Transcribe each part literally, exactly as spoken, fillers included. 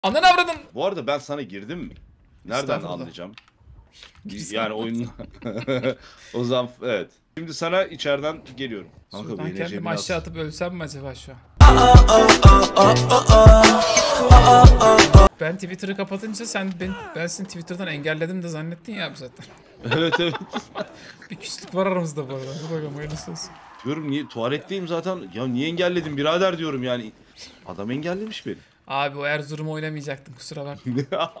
Ananı avradın. Bu arada ben sana girdim mi? Nereden anlayacağım? Yani oyun... O zaman evet. Şimdi sana içeriden geliyorum. Şuradan kendimi aşağı atıp ölsem mi acaba şu an? Ben Twitter'ı kapatınca sen ben, ben seni Twitter'dan engelledim de zannettin ya abi zaten. Evet evet. Bir küslük var aramızda bu arada. Dur bakalım hayırlısı olsun. Diyorum niye tuvaletteyim zaten. Ya niye engelledin birader diyorum yani. Adam engellemiş beni. Abi o Erzurum'u oynamayacaktım kusura bakma.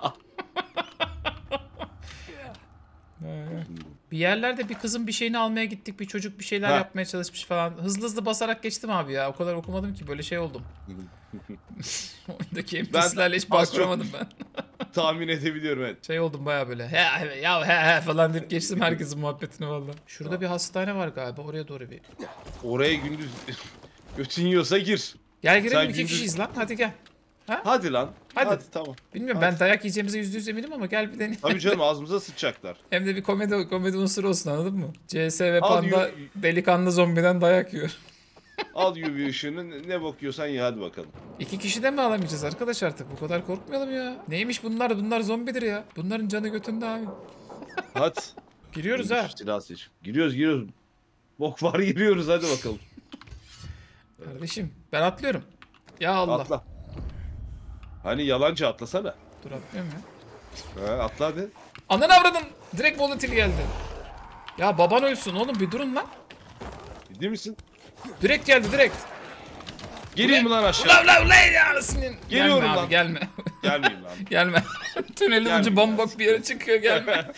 Bir yerlerde bir kızın bir şeyini almaya gittik. Bir çocuk bir şeyler Heh. yapmaya çalışmış falan. Hızlı hızlı basarak geçtim abi ya. O kadar okumadım ki böyle şey oldum. Oyundaki N P C'lerle hiç başvuramadım ben. Tahmin edebiliyorum evet. Şey oldum baya böyle. He ya he he falan deyip geçtim herkesin muhabbetini valla. Şurada bir hastane var galiba. Oraya doğru bir. Oraya gündüz götün yiyorsa gir. Gel girelim Sen iki gündüz- kişiyiz lan. Hadi gel. Hadi lan. Hadi. Hadi, tamam. Bilmiyorum Hadi. ben dayak yiyeceğimize yüzde yüz eminim ama gel bir deneyelim. Tabii canım ağzımıza sıçacaklar. Hem de bir komedi komedi unsuru olsun anladın mı? C S ve Al Panda yürü. delikanlı zombiden dayak yiyor. Al U V ışığını ne bakıyorsan ye hadi bakalım. İki kişi de mi alamayacağız arkadaş artık? Bu kadar korkmayalım ya. Neymiş bunlar? Bunlar zombidir ya. Bunların canı götünde abi. Hadi. Giriyoruz ha. Silah seç. Giriyoruz giriyoruz. Bok var giriyoruz hadi bakalım. Kardeşim ben atlıyorum. Ya Allah. Atla. Hani yalancı atlasana. Dur atlıyorum ya. He, atla hadi. Ananı avradın. Direkt volatil geldi. Ya baban ölsün oğlum bir durun lan. Ciddi misin? Direkt geldi direkt. Geleyim mi lan aşağı? Ulan ulan ulan ya senin. Geliyorum gelme lan. abi gelme. Gelmeyeyim lan. Gelme. Tünelin Gelme. ucu bombok bir yere çıkıyor gelme.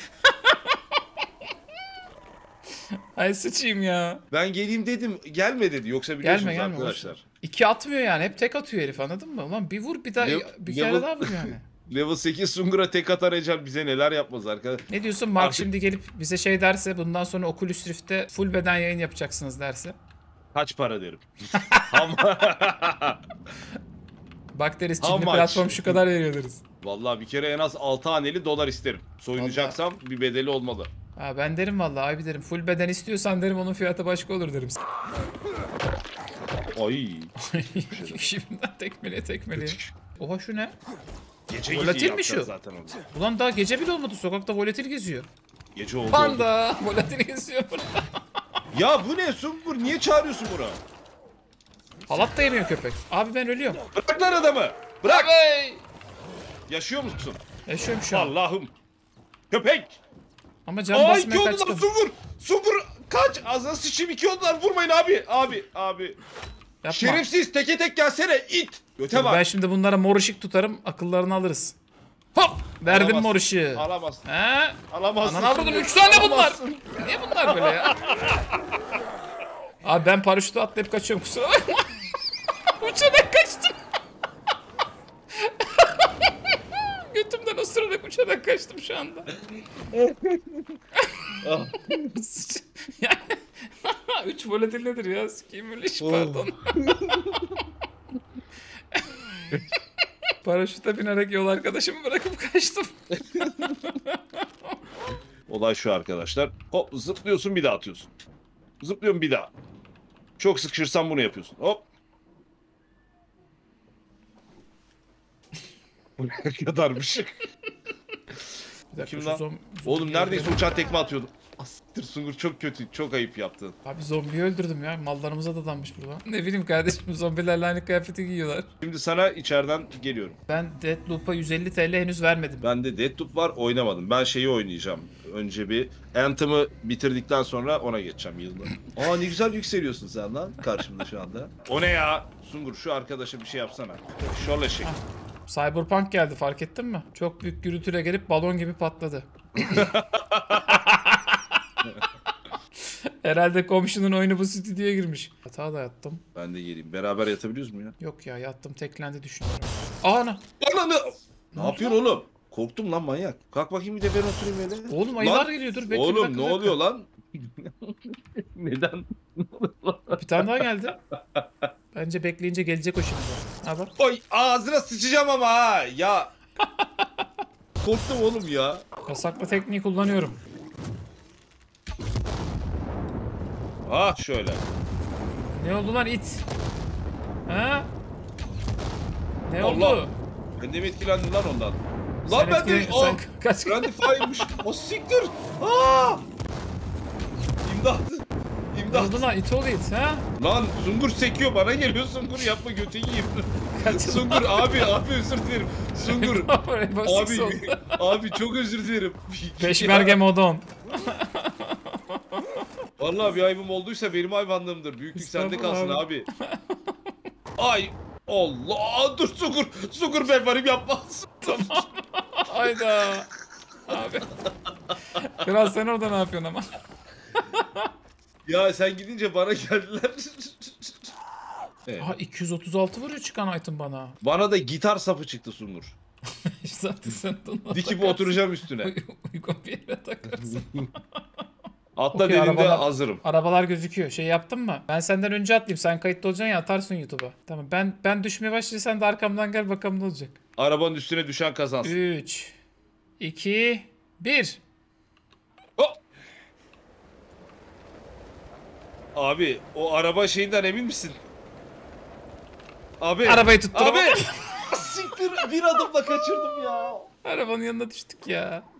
Ay sıçayım ya. Ben geleyim dedim gelme dedi. Yoksa biliyorsunuz Gelme gelme. arkadaşlar. Arkadaşlar. İki atmıyor yani. Hep tek atıyor herif anladın mı? Ulan bir vur bir daha Ne- bir ne kere bu- daha vur yani. Level sekiz Sungur'a tek atar Ecel bize neler yapmaz arkadaş. Ne diyorsun Mark Artık- şimdi gelip bize şey derse bundan sonra Oculus Rift'te full beden yayın yapacaksınız derse. Kaç para derim. Ama Bak deriz How Çinli much? platform şu kadar veriyor deriz. vallahi bir kere en az altı haneli dolar isterim. Soyunacaksam bir bedeli olmalı. Ha ben derim vallahi abi derim full beden istiyorsan derim onun fiyatı başka olur derim. Ay. İki kişi birden tekmeliye tekmeliye. Oha şu ne? Gece Volatil gidiyor mi yapacağız şu? Zaten onu. Ulan daha gece bile olmadı sokakta volatil geziyor. Gece oldu. oldu. Panda volatil geziyor burada. Ya bu ne Sungur? Niye çağırıyorsun bunu? Halat da yemiyor köpek. Abi ben ölüyorum. Bırak lan adamı. Bırak. Abi. Yaşıyor musun? Yaşıyorum şu an. Allah'ım. Köpek. Ama can Aa iki basmaya oldular kaçtım. Sungur. Sungur kaç. Ağzına sıçayım iki oldular. Vurmayın abi. Abi. Abi. Yapma. Şerefsiz teke tek gelsene it. Göte Dur, bak. ben şimdi bunlara mor ışık tutarım akıllarını alırız. Hop! Verdim Alamazsın. mor ışığı. Alamazsın. He? Alamazsın. Anan avradın Sungur. üç tane bunlar. Alamazsın. Niye bunlar böyle ya? Abi ben paraşütü atlayıp kaçıyorum kusura bakma. Uçarak kaçtım. Götümden osurarak uçarak kaçtım şu anda. Ah. yani üç volatil nedir ya? Sikeyim öyle iş pardon. Paraşüte binerek yol arkadaşımı bırakıp kaçtım. Olay şu arkadaşlar. Hop zıplıyorsun bir daha atıyorsun. Zıplıyorsun bir daha. Çok sıkışırsan bunu yapıyorsun. Hop. Bu ne kadarmış. Bir dakika, Kim şu lan? zom- Oğlum zombiyi neredeyse öldürdüm. uçağa tekme atıyordum. Asittir Sungur çok kötü. Çok ayıp yaptın. Abi zombiyi öldürdüm ya. Mallarımıza da danmış burada. Ne bileyim kardeşim zombilerle aynı kıyafeti giyiyorlar. Şimdi sana içeriden geliyorum. Ben Deathloop'a yüz elli T L henüz vermedim. Bende Deathloop var oynamadım. Ben şeyi oynayacağım. Önce bir Anthem'ı bitirdikten sonra ona geçeceğim yılda. Aa ne güzel yükseliyorsun sen lan karşımda şu anda. O ne ya? Sungur şu arkadaşa bir şey yapsana. Şöyle şey. Cyberpunk geldi fark ettin mi? Çok büyük gürültüyle gelip balon gibi patladı. Herhalde komşunun oyunu bu stüdyoya girmiş. Hata da yattım. Ben de geleyim. Beraber yatabiliyoruz mu ya? Yok ya yattım teklendi düşünüyorum. Aa ana. Ananı! Ne yapıyorsun oğlum? Korktum lan manyak. Kalk bakayım bir de ben oturayım öyle. Oğlum ayılar Lan, geliyor dur. Bekle, Oğlum bir dakika, ne bir dakika. oluyor lan? Neden? Bir tane daha geldi. Bence bekleyince gelecek o şimdi. Ha bak. Oy ağzına sıçacağım ama ha ya. Korktum oğlum ya. Yasaklı tekniği kullanıyorum. Ah şöyle. Ne oldu lan it? Ha? Ne Allah. oldu? Ben de mi etkilendim lan ondan? Sen Lan ben de... etkilen- Aa! sen kaç Friendly Fire'mış. O siktir. Aa! İmdat. Ne İmdat. oldu lan? İt ol it ha? Lan Sungur sekiyor, bana geliyor Sungur, yapma götü yiyeyim. Kaç- Sungur abi abi özür dilerim. Sungur Abi. abi abi çok özür dilerim. Peşmerge modon. Vallahi bir ayıbım olduysa benim hayvanlığımdır. Büyüklük sende Estağfurullah kalsın abi. abi. Ay Allah, dur Sungur. Sungur ben varım, yapmaz. Tamam. Hayda. Abi. Kral sen orada ne yapıyorsun ama? Ya sen gidince bana geldiler. Evet. Aha iki yüz otuz altı vuruyor çıkan item bana. Bana da gitar sapı çıktı Sungur. İşte artık sen de onunla Dikip takarsın. oturacağım üstüne. Uygun bir yere takarsın. Atla Okey, dediğinde arabalar- hazırım. Arabalar gözüküyor. Şey yaptın mı? Ben senden önce atlayayım. Sen kayıtlı olacaksın ya, atarsın YouTube'a. Tamam, ben ben düşmeye başlayınca sen de arkamdan gel bakalım ne olacak. Arabanın üstüne düşen kazansın. üç iki bir Hop! Abi o araba şeyinden emin misin? Abi. Arabayı tuttum. Abi. Siktir, bir adımla kaçırdım ya. Arabanın yanına düştük ya.